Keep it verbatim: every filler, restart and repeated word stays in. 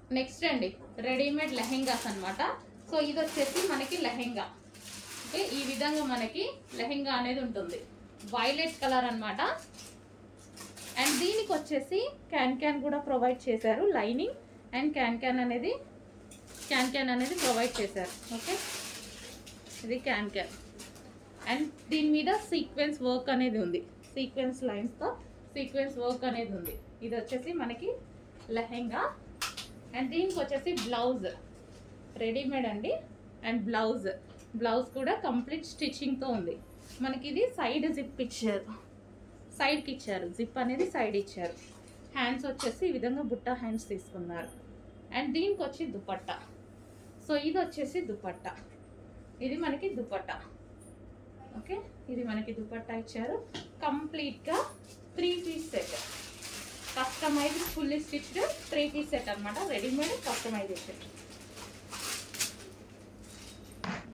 Next అండి readymade lehengas అన్నమాట. So ఇది వచ్చేసి మనకి లెహెంగా. ఓకే, ఈ విధంగా మనకి లెహెంగా అనేది ఉంటుంది. వైలెట్ కలర్ అన్నమాట. అండ్ దీనికి వచ్చేసి క్యాన్ క్యాన్ కూడా ప్రొవైడ్ చేశారు. లైనింగ్ అండ్ క్యాన్ క్యాన్ అనేది క్యాన్ క్యాన్ అనేది ప్రొవైడ్ చేశారు. ఓకే, ఇది క్యాన్ క్యాన్. అండ్ దీని మీద సీక్వెన్స్ వర్క్ అనేది ఉంది. సీక్వెన్స్ లైన్స్తో సీక్వెన్స్ వర్క్ అనేది ఉంది. ఇది వచ్చేసి మనకి లెహెంగా. అండ్ దీనికి వచ్చేసి బ్లౌజ్ రెడీమేడ్ అండి. అండ్ బ్లౌజ్ బ్లౌజ్ కూడా కంప్లీట్ స్టిచ్చింగ్తో ఉంది. మనకి ఇది సైడ్ జిప్ ఇచ్చారు, సైడ్కి ఇచ్చారు. జిప్ అనేది సైడ్ ఇచ్చారు. హ్యాండ్స్ వచ్చేసి ఈ విధంగా బుట్ట హ్యాండ్స్ తీసుకున్నారు. అండ్ దీనికి వచ్చి దుపట్టా. సో ఇది వచ్చేసి దుపట్టా. ఇది మనకి దుపట్టా. ఓకే, ఇది మనకి దుపట్టా ఇచ్చారు. కంప్లీట్గా three piece set, customized fully stitched three piece set అనమాట. Readymade customization.